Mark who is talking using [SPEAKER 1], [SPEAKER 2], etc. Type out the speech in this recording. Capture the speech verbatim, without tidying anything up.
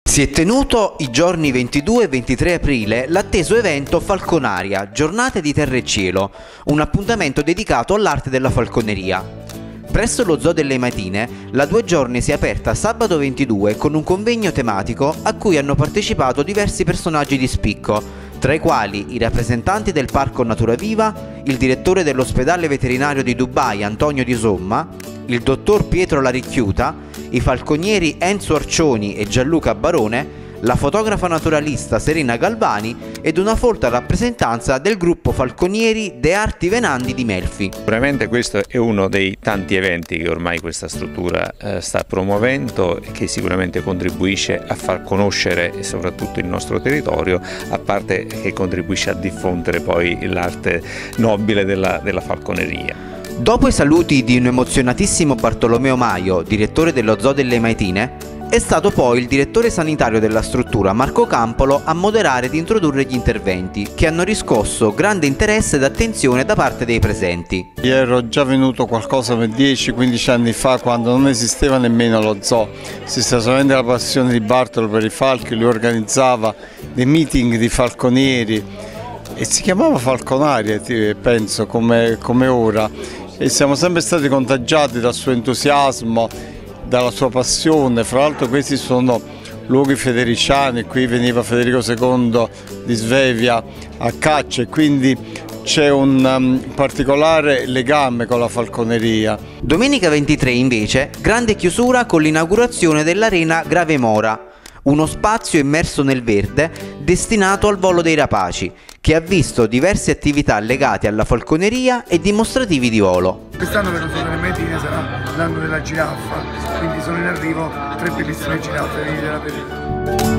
[SPEAKER 1] Si è tenuto i giorni ventidue e ventitré aprile l'atteso evento Falconaria, Giornate di Terra e Cielo, un appuntamento dedicato all'arte della falconeria. Presso lo Zoo delle Matine, la due giorni si è aperta sabato ventidue con un convegno tematico a cui hanno partecipato diversi personaggi di spicco, tra i quali i rappresentanti del Parco Natura Viva, il direttore dell'ospedale veterinario di Dubai Antonio Di Somma, il dottor Pietro Laricchiuta, i falconieri Enzo Arcioni e Gianluca Barone, la fotografa naturalista Serena Galvani ed una folta rappresentanza del gruppo falconieri De Arti Venandi di Melfi.
[SPEAKER 2] Sicuramente questo è uno dei tanti eventi che ormai questa struttura eh, sta promuovendo e che sicuramente contribuisce a far conoscere soprattutto il nostro territorio, a parte che contribuisce a diffondere poi l'arte nobile della, della falconeria.
[SPEAKER 1] Dopo i saluti di un emozionatissimo Bartolomeo Maio, direttore dello Zoo delle Maitine, è stato poi il direttore sanitario della struttura Marco Campolo a moderare ed introdurre gli interventi, che hanno riscosso grande interesse ed attenzione da parte dei presenti.
[SPEAKER 3] Io ero già venuto qualcosa per dieci quindici anni fa, quando non esisteva nemmeno lo zoo. Esisteva solamente la passione di Bartolo per i falchi, lui organizzava dei meeting di falconieri e si chiamava Falconaria, penso, come, come ora. E siamo sempre stati contagiati dal suo entusiasmo, dalla sua passione. Fra l'altro questi sono luoghi federiciani, qui veniva Federico secondo di Svevia a caccia e quindi c'è un um, particolare legame con la falconeria.
[SPEAKER 1] Domenica ventitré invece, grande chiusura con l'inaugurazione dell'Arena Grave Mora, uno spazio immerso nel verde destinato al volo dei rapaci, che ha visto diverse attività legate alla falconeria e dimostrativi di volo.
[SPEAKER 4] Quest'anno per lo Zoo delle Matine sarà l'anno della giraffa, quindi sono in arrivo tre bellissime giraffe, venite a vedere.